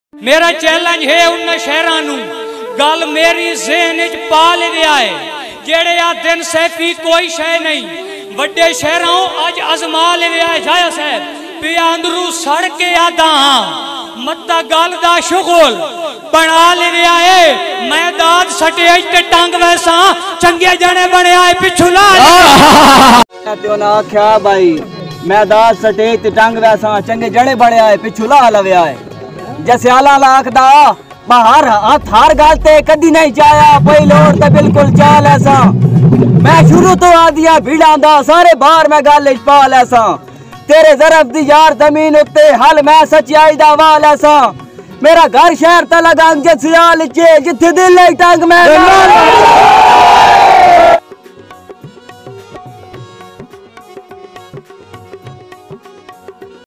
मेरा चैलेंज है उन शहरां नू गल मेरी ज़हन च पा लिया है जेड़े आ दिन सैफी कोई शह नहीं वड्डे शहरों अज अजमा लिया है जाया साहब पिया अंदरू सड़ के आदा मत्ता गल दा शुगल बना लिया है मैं दाद सटे ते टंग वैसा चंगे जने बने आए पिछू ला ते ना आख्या भाई मैं दाद सटे ते टंग वैसा चंगे जने बने आए पिछू ला लवे आए जैसे आला लाखदा बाहर हार गालते कदी नहीं चाया पहले और ते बिल्कुल चाल ऐसा मैं शुरू तो आ दिया भीड़ा दा सारे बाहर मैं गल पा लैसा तेरे जरफ दी यार जमीन उत्ते हल मैं सच्चाई दा वाल ऐसा मेरा घर शहर तलग अंग जिथे दिल टंग मैं